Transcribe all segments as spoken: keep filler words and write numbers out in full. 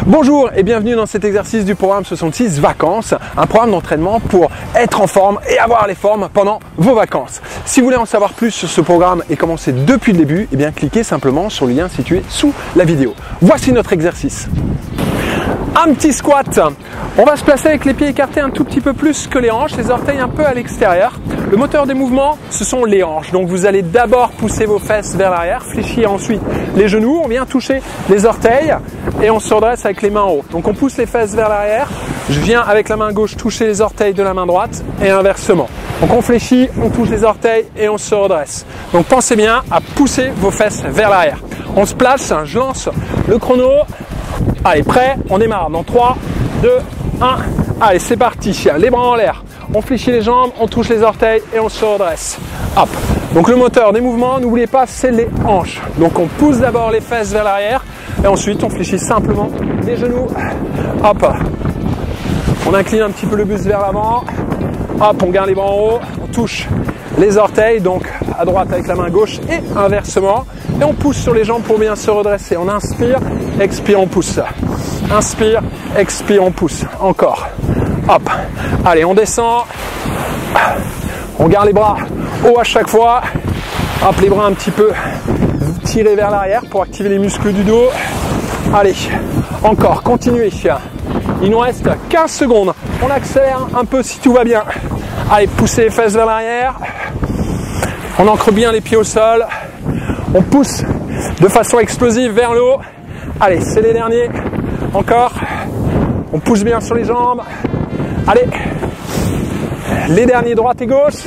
Bonjour et bienvenue dans cet exercice du programme soixante-six Vacances, un programme d'entraînement pour être en forme et avoir les formes pendant vos vacances. Si vous voulez en savoir plus sur ce programme et commencer depuis le début, eh bien cliquez simplement sur le lien situé sous la vidéo. Voici notre exercice. Un petit squat. On va se placer avec les pieds écartés un tout petit peu plus que les hanches, les orteils un peu à l'extérieur. Le moteur des mouvements, ce sont les hanches. Donc vous allez d'abord pousser vos fesses vers l'arrière, fléchir ensuite les genoux. On vient toucher les orteils et on se redresse avec les mains en haut. Donc on pousse les fesses vers l'arrière. Je viens avec la main gauche toucher les orteils de la main droite et inversement. Donc on fléchit, on touche les orteils et on se redresse. Donc pensez bien à pousser vos fesses vers l'arrière. On se place, je lance le chrono. Allez, prêt, on démarre dans trois, deux, un. Allez, c'est parti. Les bras en l'air. On fléchit les jambes, on touche les orteils et on se redresse. Hop. Donc le moteur des mouvements, n'oubliez pas, c'est les hanches. Donc on pousse d'abord les fesses vers l'arrière et ensuite on fléchit simplement les genoux. Hop. On incline un petit peu le buste vers l'avant. Hop, on garde les bras en haut. On touche les orteils, donc à droite avec la main gauche et inversement. Et on pousse sur les jambes pour bien se redresser. On inspire, expire, on pousse. Inspire, expire, on pousse. Encore. Hop. Allez, on descend. On garde les bras haut à chaque fois. Hop, les bras un petit peu tirés vers l'arrière pour activer les muscles du dos. Allez, encore, continuez. Il nous reste quinze secondes. On accélère un peu si tout va bien. Allez, poussez les fesses vers l'arrière. On ancre bien les pieds au sol. On pousse de façon explosive vers le haut. Allez, c'est les derniers. Encore. On pousse bien sur les jambes. Allez. Les derniers, droite et gauche.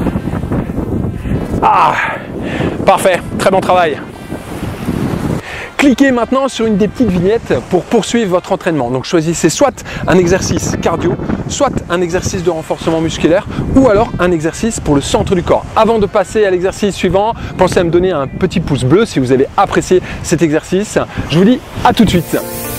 Ah, parfait. Très bon travail. Cliquez maintenant sur une des petites vignettes pour poursuivre votre entraînement. Donc choisissez soit un exercice cardio, soit un exercice de renforcement musculaire ou alors un exercice pour le centre du corps. Avant de passer à l'exercice suivant, pensez à me donner un petit pouce bleu si vous avez apprécié cet exercice. Je vous dis à tout de suite.